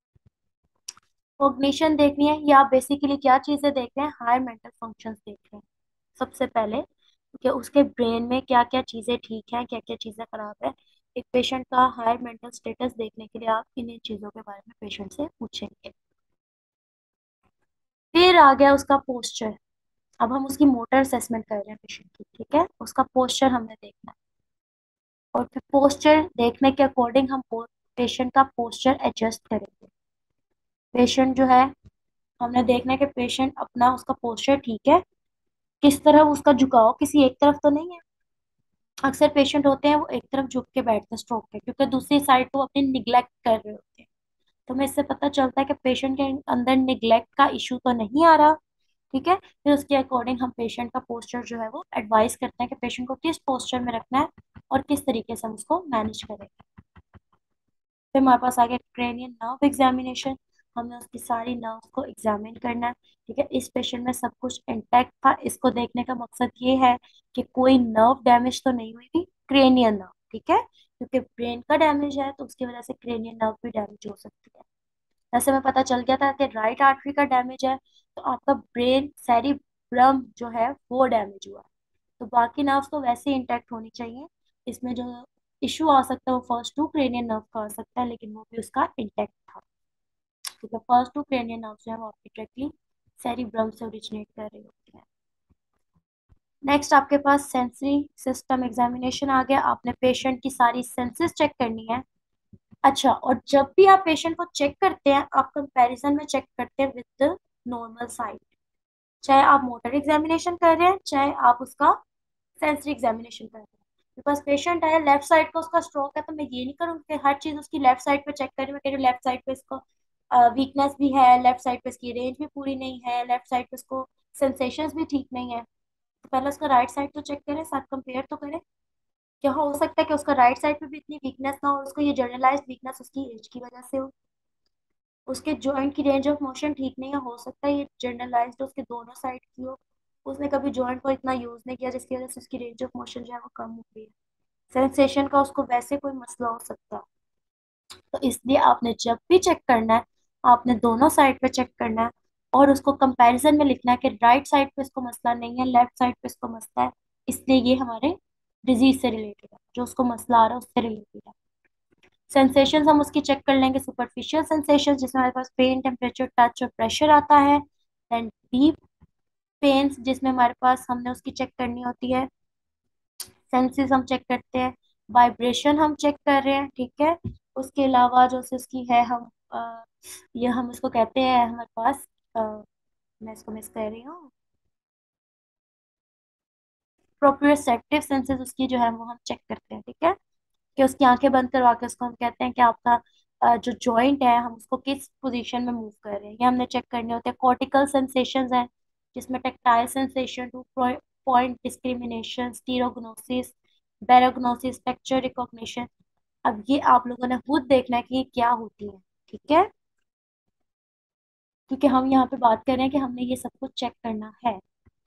S1: कॉग्निशन देखनी है, ये आप बेसिकली क्या चीजें देख रहे हैं, हायर मेंटल फंक्शंस देख रहे हैं सबसे पहले, कि उसके ब्रेन में क्या क्या चीजें ठीक हैं, क्या क्या चीजें खराब है। एक पेशेंट का हायर मेंटल स्टेटस देखने के लिए आप इन चीजों के बारे में पेशेंट से पूछेंगे। फिर आ गया उसका पोस्चर। अब हम उसकी मोटर असेसमेंट कर रहे हैं पेशेंट की, ठीक है, उसका पोस्चर हमने देखना है। और फिर पोस्चर देखने के अकॉर्डिंग हम पेशेंट का पोस्चर एडजस्ट करेंगे। पेशेंट जो है, हमने देखना है कि पेशेंट अपना उसका पोस्चर ठीक है, किस तरह उसका झुकाव किसी एक तरफ तो नहीं है। अक्सर पेशेंट होते हैं वो एक तरफ झुक के बैठते हैं स्ट्रोक के, क्योंकि दूसरी साइड को अपनी निग्लेक्ट कर रहे होते हैं। तो हमें इससे पता चलता है कि पेशेंट के अंदर निग्लेक्ट का इशू तो नहीं आ रहा। ठीक है, फिर उसके अकॉर्डिंग हम पेशेंट का पोस्चर जो है वो एडवाइस करते हैं कि पेशेंट को किस पोस्चर में रखना है और किस तरीके से हम उसको मैनेज करें। फिर हमारे पास आ गया क्रेनियन नर्व एग्जामिनेशन। हमने उसकी सारी नर्व्स को एग्जामिन करना है। ठीक है, इस पेशेंट में सब कुछ इंटैक्ट था, इसको देखने का मकसद ये है कि कोई नर्व डैमेज तो नहीं हुई थी, क्रेनियन नर्व। ठीक है, क्योंकि ब्रेन का डैमेज है तो उसकी वजह से क्रेनियन नर्व भी डैमेज हो सकती है। ऐसे में पता चल गया था कि राइट आर्टरी का डैमेज है, तो आपका ब्रेन सेरिब्रम जो है वो डैमेज हुआ है। तो बाकी नर्व्स तो वैसे ही इंटैक्ट होनी चाहिए। इसमें जो इशू आ सकता है वो फर्स्ट टू क्रेनियन नर्व का आ सकता है, लेकिन वो भी उसका इंटैक्ट था, क्योंकि फर्स्ट टू क्रेनियन नर्व जो है वो आपकी डायरेक्टली सेरिब्रम से ओरिजिनेट कर रही होती है। नेक्स्ट आपके पास सेंसरी सिस्टम एग्जामिनेशन आ गया। आपने पेशेंट की सारी सेंसेस चेक करनी है। अच्छा, और जब भी आप पेशेंट को चेक करते हैं आप कंपैरिजन में चेक करते हैं विद द नॉर्मल साइड। चाहे आप मोटर एग्जामिनेशन कर रहे हैं, चाहे आप उसका सेंसरी एग्जामिनेशन कर रहे हैं। मेरे पास पेशेंट आया, लेफ्ट साइड को उसका स्ट्रोक है, तो मैं ये नहीं करूँगी कि हर चीज उसकी लेफ्ट साइड पे चेक करें। मैं कह रही हूँ लेफ्ट साइड पे इसको वीकनेस भी है, लेफ्ट साइड पे इसकी रेंज भी पूरी नहीं है, लेफ्ट साइड पे इसको सेंसेशंस भी ठीक नहीं है। तो पहले उसका राइट साइड तो चेक करें, साथ कंपेयर तो करें। क्या हो सकता है कि उसका राइट साइड पे भी इतनी वीकनेस ना हो, उसको ये जनरलाइज्ड वीकनेस उसकी एज की वजह से हो। उसके जॉइंट की रेंज ऑफ मोशन ठीक नहीं है, हो सकता है ये जनरलाइज्ड उसके दोनों साइड की हो। उसने कभी जॉइंट को इतना यूज नहीं किया जिसकी वजह से उसकी रेंज ऑफ मोशन जो है वो कम हो गई है। सेंसेशन का उसको वैसे कोई मसला हो सकता है। तो इसलिए आपने जब भी चेक करना है, आपने दोनों साइड पे चेक करना है और उसको कंपैरिजन में लिखना है कि राइट साइड पे इसको मसला नहीं है, लेफ्ट साइड पे इसको मसला है। इसलिए ये हमारे डिजीज से रिलेटेड है, जो उसको मसला आ रहा है उससे रिलेटेड है। सेंसेशंस हम उसकी चेक कर लेंगे, सुपरफिशियल सेंसेशंस जिसमें हमारे पास पेन, टेम्परेचर, टच और प्रेशर आता है। देन डीप पेन्स जिसमें हमारे पास हमने उसकी चेक करनी होती है, सेंसेस हम चेक करते हैं, वाइब्रेशन हम चेक कर रहे हैं। ठीक है, उसके अलावा जो उसकी है हम ये हम इसको कहते हैं हमारे पास मैं इसको मिस कर रही हूँ, प्रोप्रियोसेप्टिव सेंसेस उसकी जो है वो हम चेक करते हैं। ठीक है, कि उसकी आंखें बंद करवा के उसको हम कहते हैं कि आपका जो जॉइंट है हम उसको किस पोजीशन में मूव कर रहे हैं, ये हमने चेक करने होते हैं। कॉर्टिकल सेंसेशंस हैं जिसमें tactile sensation, two point discrimination, stereognosis, barognosis, texture recognition. अब ये आप लोगों ने खुद देखना है कि ये क्या होती है। ठीक है, क्योंकि हम यहाँ पे बात कर रहे हैं कि हमने ये सब कुछ चेक करना है।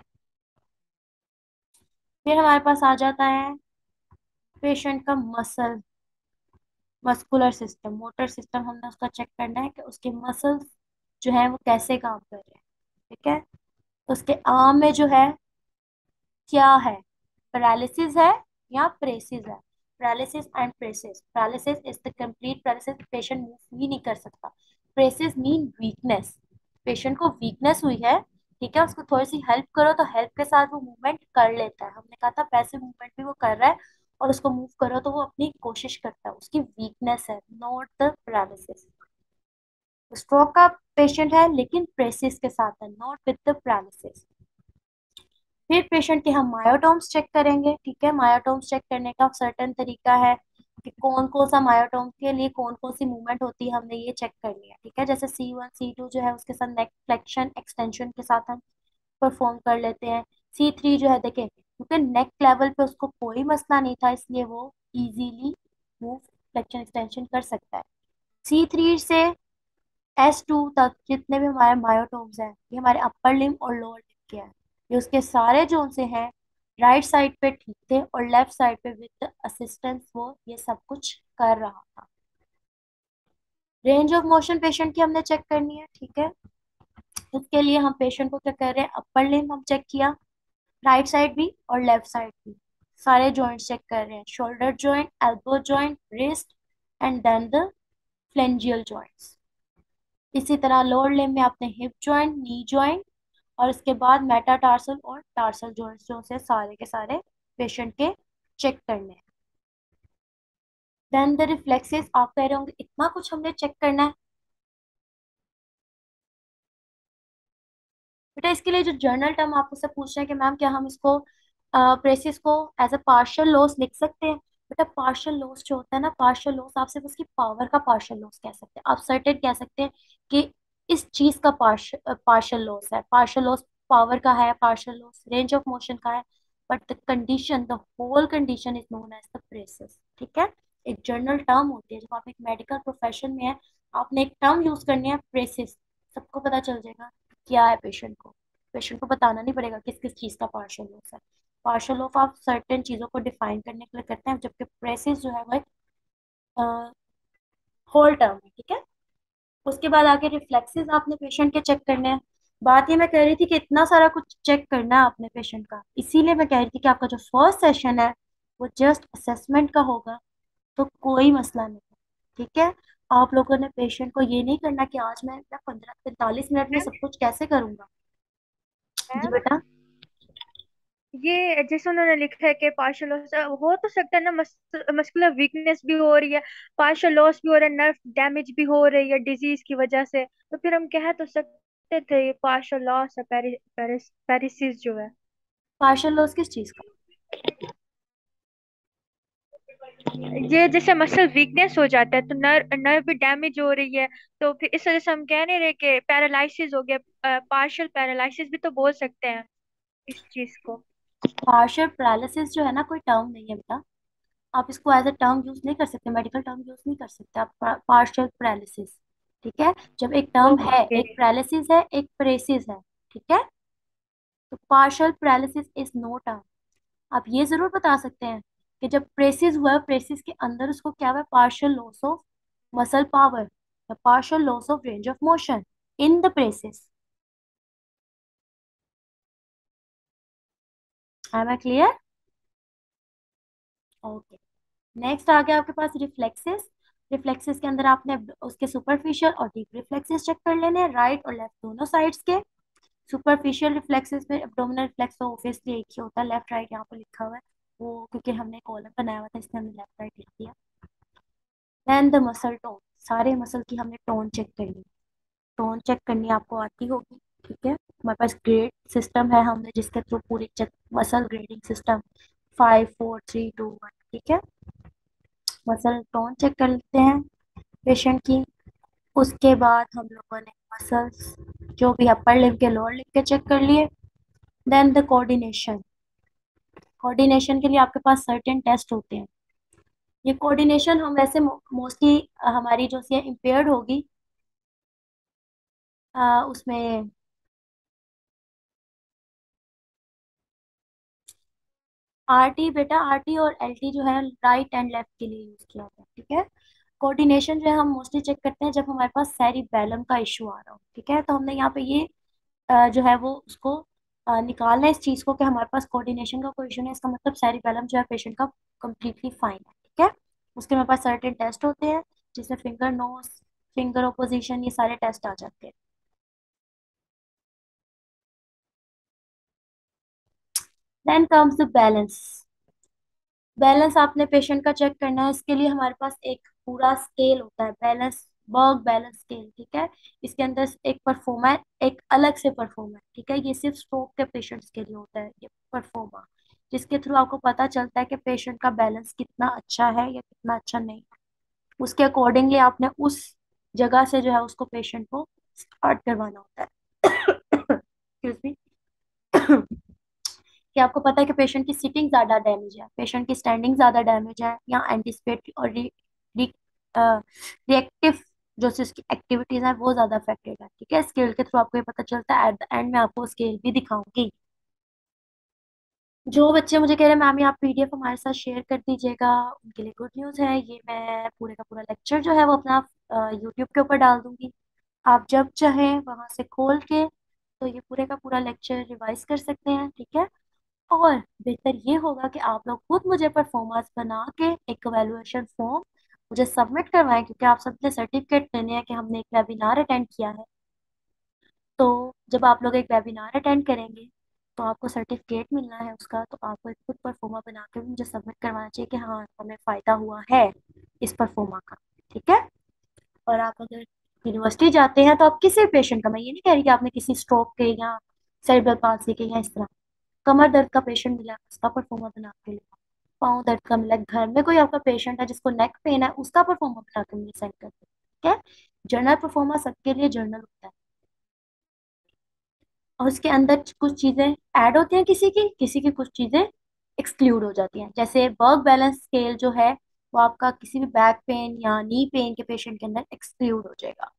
S1: फिर हमारे पास आ जाता है पेशेंट का मस्कुलर सिस्टम, मोटर सिस्टम हमने उसका चेक करना है कि उसके मसल्स जो है वो कैसे काम कर रहे हैं। ठीक है, तो उसके आर्म में जो है क्या है, पैरालिसिस है या प्रेसिस है। Paralysis and paresis, paralysis is the complete paralysis, patient move ही नहीं कर सकता। प्रेसिस मीन वीकनेस, पेशेंट को वीकनेस हुई है। ठीक है, उसको थोड़ी सी हेल्प करो तो हेल्प के साथ वो मूवमेंट कर लेता है। हमने कहा था पैसिव मूवमेंट भी वो कर रहा है, और उसको मूव करो तो वो अपनी कोशिश करता है, उसकी वीकनेस है, नॉट द पैरालिसिस। स्ट्रोक का पेशेंट है लेकिन प्रेसिस के साथ है, नॉट विद द पैरालिसिस। फिर पेशेंट के हम मायोटोम्स चेक करेंगे। ठीक है, मायोटोम्स चेक करने का सर्टेन तरीका है कि कौन कौन सा मायोटोम के लिए कौन कौन सी मूवमेंट होती है, हमने ये चेक करनी है। ठीक है, जैसे C1 C2 जो है उसके साथ नेक फ्लेक्शन एक्सटेंशन के साथ हम परफॉर्म कर लेते हैं। C3 जो है देखें, क्योंकि नेक लेवल पे उसको कोई मसला नहीं था इसलिए वो इजीली मूव फ्लेक्शन एक्सटेंशन कर सकता है। C3 से S2 तक जितने भी हमारे मायोटोम्स हैं ये हमारे अपर लिम्ब और लोअर लिम्ब के हैं। ये उसके सारे जो उनसे हैं राइट साइड पे ठीक थे और लेफ्ट साइड पे विद असिस्टेंस वो ये सब कुछ कर रहा था। रेंज ऑफ मोशन पेशेंट की हमने चेक करनी है। ठीक है, उसके लिए हम पेशेंट को क्या कर रहे हैं, अपर लिम्ब हम चेक किया, राइट साइड भी और लेफ्ट साइड भी, सारे जॉइंट्स चेक कर रहे हैं, shoulder joint, elbow joint, wrist and then the phalangeal joints. इसी तरह लोअर लिम्ब में आपने हिप जॉइंट, नी जॉइंट और इसके बाद मेटाटार्सल और टार्सल जॉइंट्स जो से सारे के सारे पेशेंट के चेक करने हैं। देन द रिफ्लेक्सेस, आप कह रहे होंगे इतना कुछ हमने चेक करना है। बेटा इसके लिए जो जर्नल टर्म आपको से पूछ रहे हैं कि मैम क्या हम इसको प्रेसिस को एज अ पार्शियल लॉस लिख सकते हैं। बेटा पार्शियल लॉस जो होता है ना, पार्शियल लॉस आप सिर्फ उसकी पावर का पार्शियल लॉस कह सकते हैं, आप सर्टेन कह सकते हैं कि इस चीज का पार्शियल लॉस है, पार्शियल लॉस पावर का है, partial loss range of motion का है, but the condition, the whole condition is known as the paresis. ठीक है, एक जर्नल टर्म होती है, जब आप एक मेडिकल प्रोफेशन में है आपने एक टर्म यूज करनी है प्रेसिस, सबको पता चल जाएगा क्या है पेशेंट को। पेशेंट को बताना नहीं पड़ेगा किस किस चीज का पार्शियल लॉस है। पार्शियल लॉस आप सर्टेन चीजों को डिफाइन करने के लिए करते हैं, जबकि प्रेसिस जो है वो एक होल टर्म है। ठीक है, उसके बाद आगे रिफ्लेक्सेस आपने पेशेंट के चेक करने हैं। बात ये मैं कह रही थी कि इतना सारा कुछ चेक करना है आपने पेशेंट का, इसीलिए मैं कह रही थी कि आपका जो फर्स्ट सेशन है वो जस्ट असेसमेंट का होगा, तो कोई मसला नहीं है। ठीक है, आप लोगों ने पेशेंट को ये नहीं करना कि आज मैं 15-45 मिनट में
S2: मैम
S1: सब कुछ कैसे करूंगा। जी
S2: मैम,
S1: बेटा।
S2: ये जैसे उन्होंने लिखा है कि पार्शियल लॉस हो तो सकता है ना, मस्कुलर वीकनेस भी हो रही है, पार्शियल लॉस भी हो रहा है, नर्व डैमेज भी हो रही है डिजीज की वजह से, तो फिर हम कह तो सकते थे ये पार्शियल लॉस है, पेरिसिस जो है।
S1: पार्शियल लॉस किस चीज का?
S2: ये जैसे मसल वीकनेस हो जाता है तो नर्व भी डैमेज हो रही है, तो फिर इस वजह से हम कह नहीं रहे कि पैरालिसिस हो गया, पार्शियल पैरालिसिस भी तो बोल सकते हैं इस चीज को।
S1: पार्शियल पैरालिसिस जो है ना कोई टर्म नहीं है बेटा, आप इसको एज अ टर्म यूज नहीं कर सकते, मेडिकल टर्म यूज नहीं कर सकते आप, पार्शियल पैरालिसिस। ठीक है, जब एक टर्म है,
S2: ओके।
S1: एक पैरालिसिस है एक प्रेसिस है। ठीक है, तो partial paralysis is no term. आप ये जरूर बता सकते हैं कि जब प्रेसिस हुआ, प्रेसिस के अंदर उसको क्या हुआ, partial loss of muscle power या partial loss of range of motion in the paresis. I am clear? Okay, next आ गया आपके पास रिफ्लेक्सेस। रिफ्लेक्सेस के अंदर आपने उसके सुपरफिशियल और डीप रिफ्लेक्सेस चेक कर लेने हैं, राइट और लेफ्ट दोनों साइड्स के। सुपरफिशियल रिफ्लेक्सेस में एब्डोमिनल रिफ्लेक्स तो ऑब्वियसली एक ही होता है, लेफ्ट राइट यहाँ पर लिखा हुआ है, वो क्योंकि हमने कॉलम बनाया हुआ था इसलिए हमने लेफ्ट राइट लिख दिया। देन द मसल टोन, सारे मसल की हमने टोन चेक करनी, टोन चेक करनी आपको आती होगी। ठीक है, हमारे पास ग्रेड सिस्टम है, हमने जिसके थ्रू पूरी चेक, मसल ग्रेडिंग सिस्टम 5 4 3 2 1। ठीक है, मसल टोन चेक कर लेते हैं पेशेंट की। उसके बाद हम लोगों ने मसल्स जो भी अपर लिम्ब के लोअर लिम्ब के चेक कर लिए। देन द कोऑर्डिनेशन, कोऑर्डिनेशन के लिए आपके पास सर्टेन टेस्ट होते हैं। ये कोऑर्डिनेशन हम वैसे मोस्टली हमारी जो सी इम्पेयर्ड होगी उसमें आरटी, बेटा आरटी और एलटी जो है राइट एंड लेफ्ट के लिए यूज किया होता है। ठीक है, कोऑर्डिनेशन जो है हम मोस्टली चेक करते हैं जब हमारे पास सेरिबेलम का इशू आ रहा हो। ठीक है, तो हमने यहाँ पे ये जो है वो उसको निकालना है इस चीज को कि हमारे पास कोऑर्डिनेशन का कोई इशू नहीं है, इसका मतलब सेरिबेलम जो है पेशेंट का कंप्लीटली फाइन है। ठीक है, उसके हमारे पास सर्टेन टेस्ट होते हैं जिसमें फिंगर नोज, फिंगर ओपोजिशन, ये सारे टेस्ट आ जाते हैं। Then comes the balance. Balance आपने पेशेंट का चेक करना है, इसके लिए हमारे पास एक पूरा स्केल होता है, बैलेंस बर्ग बैलेंस स्केल। ठीक है, इसके अंदर एक परफॉर्मर, एक अलग से परफॉर्मर। ठीक है, ये सिर्फ स्ट्रोक के पेशेंट्स के लिए होता है ये परफॉर्मर, जिसके थ्रू आपको पता चलता है कि पेशेंट का बैलेंस कितना अच्छा है या कितना अच्छा नहीं है। उसके अकॉर्डिंगली आपने उस जगह से जो है उसको पेशेंट को स्टार्ट करवाना होता है। Excuse me. कि आपको पता है कि पेशेंट की सिटिंग ज़्यादा डैमेज है, पेशेंट की स्टैंडिंग ज़्यादा डैमेज है, या एंटिसिपेटरी और रिएक्टिव जो उसकी एक्टिविटीज़ हैं वो ज़्यादा अफेक्टेड है। ठीक है, स्केल के थ्रू आपको ये पता चलता है, एट द एंड में आपको स्केल भी दिखाऊंगी। जो बच्चे मुझे कह रहे हैं मैम ये आप पीडीएफ हमारे साथ शेयर कर दीजिएगा, उनके लिए गुड न्यूज़ है, ये मैं पूरे का पूरा लेक्चर जो है वो अपना यूट्यूब के ऊपर डाल दूंगी। आप जब चाहें वहां से खोल के तो ये पूरे का पूरा लेक्चर रिवाइज कर सकते हैं। ठीक है, और बेहतर ये होगा कि आप लोग खुद मुझे परफॉर्मेंस बना के एक एवेलुएशन फॉर्म मुझे सबमिट करवाएं, क्योंकि आप सबने सर्टिफिकेट लेने हैं कि हमने एक वेबिनार अटेंड किया है। तो जब आप लोग एक वेबिनार अटेंड करेंगे तो आपको सर्टिफिकेट मिलना है उसका, तो आपको एक खुद परफॉर्मा बना के भी मुझे सबमिट करवाना चाहिए कि हाँ हमें फ़ायदा हुआ है इस परफॉर्मा का। ठीक है। और आप अगर यूनिवर्सिटी जाते हैं तो आप किसी पेशेंट का, मैं ये नहीं कह रही कि आपने किसी स्ट्रोक के या सेरिब्रल पाल्सी के या इस तरह, कमर दर्द का पेशेंट मिला उसका परफॉर्मा बना के लिया, पाँव दर्द का मिला, घर में कोई आपका पेशेंट है जिसको नेक पेन है उसका परफॉर्मा बना के मुझे सेंड कर दो। ठीक है। जर्नल परफॉर्मा सबके लिए जर्नल होता है, और उसके अंदर कुछ चीजें ऐड होती हैं, किसी की कुछ चीजें एक्सक्लूड हो जाती हैं। जैसे वर्क बैलेंस स्केल जो है वो आपका किसी भी बैक पेन या नी पेन के पेशेंट के अंदर एक्सक्लूड हो जाएगा।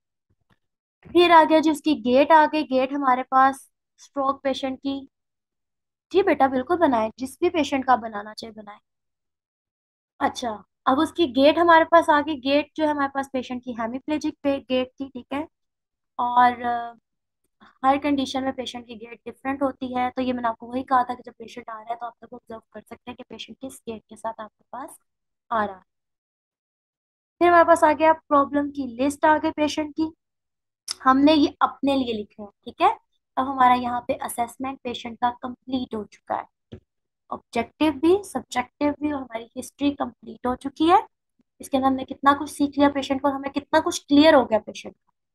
S1: फिर आ गया जी उसकी गेट, आ गई गेट हमारे पास स्ट्रोक पेशेंट की। जी बेटा बिल्कुल बनाए, जिस भी पेशेंट का बनाना चाहे बनाए। अच्छा, अब उसकी गेट हमारे पास आ गई। गेट जो है हमारे पास पेशेंट की हेमीप्लेजिक गेट थी। ठीक है। और हर कंडीशन में पेशेंट की गेट डिफरेंट होती है, तो ये मैंने आपको वही कहा था कि जब पेशेंट आ रहा है तो आप लोग ऑब्जर्व कर सकते हैं कि पेशेंट किस गेट के साथ आपके पास आ रहा है। फिर हमारे पास आ गया प्रॉब्लम की लिस्ट, आ गई पेशेंट की। हमने ये अपने लिए लिखा है। ठीक है। अब हमारा यहाँ पे असेसमेंट पेशेंट का कंप्लीट हो चुका है, ऑब्जेक्टिव भी सब्जेक्टिव भी, और हमारी हिस्ट्री कंप्लीट हो चुकी है। इसके अंदर हमने कितना कुछ सीख लिया पेशेंट को, हमें कितना कुछ क्लियर हो गया पेशेंट।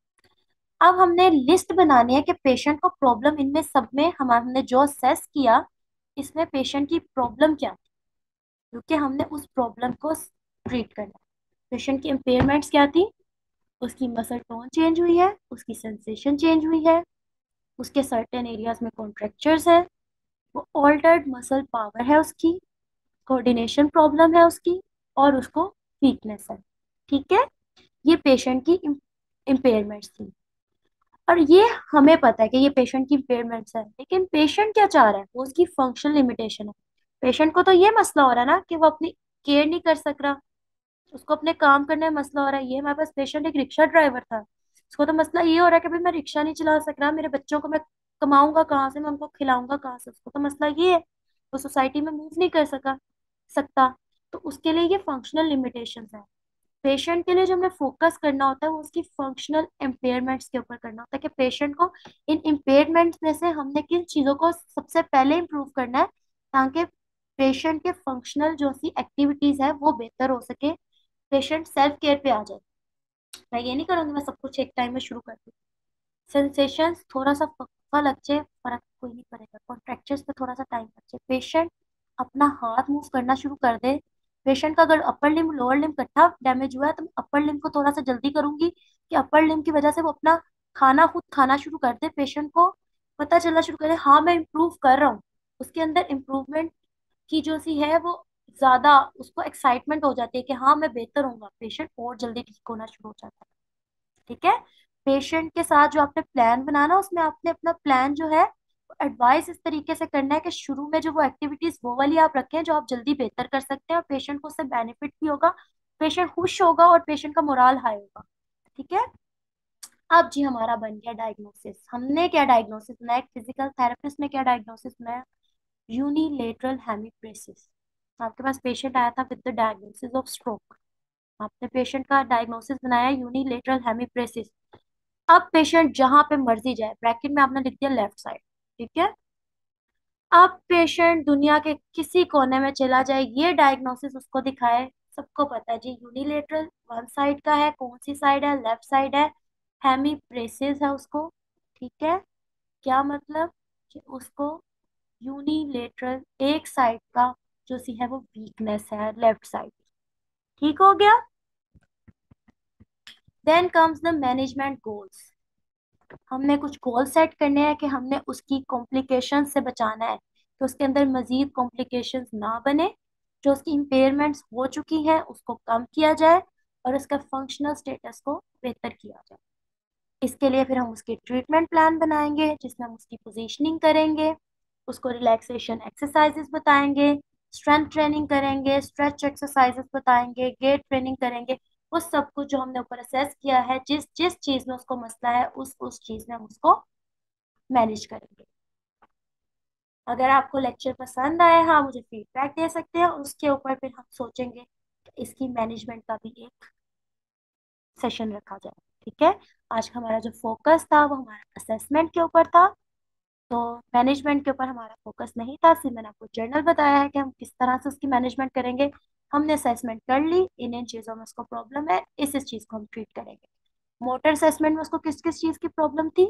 S1: अब हमने लिस्ट बनानी है कि पेशेंट को प्रॉब्लम इनमें सब में हमने जो असेस किया इसमें पेशेंट की प्रॉब्लम क्या थी, क्योंकि हमने उस प्रॉब्लम को ट्रीट करना है। पेशेंट की इम्पेयरमेंट्स क्या थी? उसकी मसल टोन चेंज हुई है, उसकी सेंसेशन चेंज हुई है, उसके सर्टेन एरियाज में कॉन्ट्रेक्चर्स है, वो ऑल्टर्ड मसल पावर है उसकी, कोऑर्डिनेशन प्रॉब्लम है उसकी, और उसको वीकनेस है। ठीक है। ये पेशेंट की इम्पेयरमेंट्स थी। और ये हमें पता है कि ये पेशेंट की इम्पेयरमेंट्स है, लेकिन पेशेंट क्या चाह रहा है? वो उसकी फंक्शनल लिमिटेशन है। पेशेंट को तो ये मसला हो रहा है ना कि वो अपनी केयर नहीं कर सक रहा, उसको अपने काम करने में मसला हो रहा है। ये हमारे पास पेशेंट एक रिक्शा ड्राइवर था, उसको तो मसला ये हो रहा है कि भाई मैं रिक्शा नहीं चला सक रहा, मेरे बच्चों को मैं कमाऊंगा कहाँ से, मैं उनको खिलाऊंगा कहाँ से, उसको तो मसला ये है। वो सोसाइटी में मूव नहीं कर सकता। तो उसके लिए ये फंक्शनल लिमिटेशंस है। पेशेंट के लिए जो हमें फोकस करना होता है वो उसकी फंक्शनल इम्पेयरमेंट्स के ऊपर करना होता है कि पेशेंट को इन इम्पेयरमेंट्स में से हमने किन चीज़ों को सबसे पहले इम्प्रूव करना है, ताकि पेशेंट के फंक्शनल जो सी एक्टिविटीज है वो बेहतर हो सके, पेशेंट सेल्फ केयर पे आ जाए। मैं ये नहीं करूँगी मैं सब कुछ एक टाइम में शुरू कर दूँ। सेंसेशंस थोड़ा सा फक्का लग जाए फर्क कोई नहीं पड़ेगा, कॉन्ट्रेक्चर्स पे थोड़ा सा टाइम लग जाए, पेशेंट अपना हाथ मूव करना शुरू कर दे। पेशेंट का अगर अपर लिम्ब लोअर लिम्ब इकट्ठा डैमेज हुआ है तो मैं अपर लिम्ब को थोड़ा सा जल्दी करूंगी कि अपर लिम्ब की वजह से वो अपना खाना खुद खाना शुरू कर दे, पेशेंट को पता चलना शुरू करे हाँ मैं इम्प्रूव कर रहा हूँ। उसके अंदर इम्प्रूवमेंट की जो सी है वो ज्यादा उसको एक्साइटमेंट हो जाती है कि हाँ मैं बेहतर हूँ, पेशेंट और जल्दी ठीक होना शुरू हो जाता है। ठीक है। पेशेंट के साथ जो आपने प्लान बनाना उसमें आपने अपना प्लान जो है एडवाइस इस तरीके से करना है कि शुरू में जो वो एक्टिविटीज वो वाली आप रखें जो आप जल्दी बेहतर कर सकते हैं, और पेशेंट को उससे बेनिफिट भी होगा, पेशेंट खुश होगा और पेशेंट का मोराल हाई होगा। ठीक है। अब जी हमारा बन गया डायग्नोसिस। हमने क्या डायग्नोसिस बनाया? एक फिजिकल थेरेपिस्ट ने क्या डायग्नोसिस बनाया? Unilateral hemiparesis. आपके पास पेशेंट आया था with the diagnosis of stroke, आपने पेशेंट का डायग्नोसिस बनाया यूनिलेटरल हेमिप्रेसिस। अब पेशेंट जहां पे मर्जी जाए, ब्रैकेट में आपने लिख दिया लेफ्ट साइड। ठीक है। अब पेशेंट दुनिया के किसी कोने में चला जाए, ये डायग्नोसिस उसको दिखाए, सबको पता है जी यूनिलेटरल वन साइड का है, कौन सी साइड है? लेफ्ट साइड है। हेमीप्रेसिस है उसको। ठीक है। क्या मतलब? कि उसको यूनिलेटरल एक साइड का जो सी है वो वीकनेस है, लेफ्ट साइड। ठीक हो गया। Then comes the management goals. हमने कुछ गोल सेट करने हैं कि हमने उसकी कॉम्प्लिकेशन से बचाना है कि उसके अंदर मजीद कॉम्प्लिकेशंस ना बने, जो उसकी इम्पेयरमेंट्स हो चुकी हैं उसको कम किया जाए और उसका फंक्शनल स्टेटस को बेहतर किया जाए। इसके लिए फिर हम उसके ट्रीटमेंट प्लान बनाएंगे जिसमें हम उसकी पोजीशनिंग करेंगे, उसको रिलैक्सेशन एक्सरसाइजेस बताएंगे, स्ट्रेंथ ट्रेनिंग करेंगे, स्ट्रेच एक्सरसाइजेस बताएंगे, गेट ट्रेनिंग करेंगे। वो सब कुछ जो हमने ऊपर असेस किया है, जिस जिस चीज में उसको मसला है उस चीज में हम उसको मैनेज करेंगे। अगर आपको लेक्चर पसंद आए, हाँ मुझे फीडबैक दे सकते हैं, उसके ऊपर फिर हम सोचेंगे कि इसकी मैनेजमेंट का भी एक सेशन रखा जाए। ठीक है। आज का हमारा जो फोकस था वो हमारा असेसमेंट के ऊपर था, तो मैनेजमेंट के ऊपर हमारा फोकस नहीं था। सिर्फ मैंने आपको जर्नल बताया है कि हम किस तरह से उसकी मैनेजमेंट करेंगे। हमने असेसमेंट कर ली, इन चीज़ों में उसको प्रॉब्लम है, इस चीज़ को हम ट्रीट करेंगे। मोटर असेसमेंट में उसको किस किस चीज़ की प्रॉब्लम थी,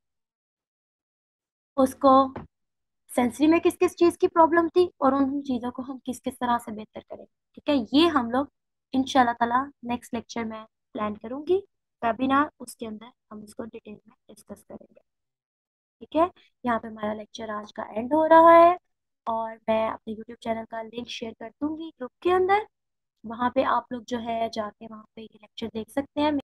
S1: उसको सेंसरी में किस किस चीज़ की प्रॉब्लम थी, और उन चीज़ों को हम किस किस तरह से बेहतर करेंगे। ठीक है, ये हम लोग इंशाल्लाह ताला नेक्स्ट लेक्चर में प्लान करूंगी, वेबिनार, उसके अंदर हम इसको डिटेल में डिस्कस करेंगे। ठीक है। यहाँ पे हमारा लेक्चर आज का एंड हो रहा है, और मैं अपने यूट्यूब चैनल का लिंक शेयर कर दूंगी ग्रुप के अंदर। वहाँ पे आप लोग जो है जाके वहाँ पे ये लेक्चर देख सकते हैं।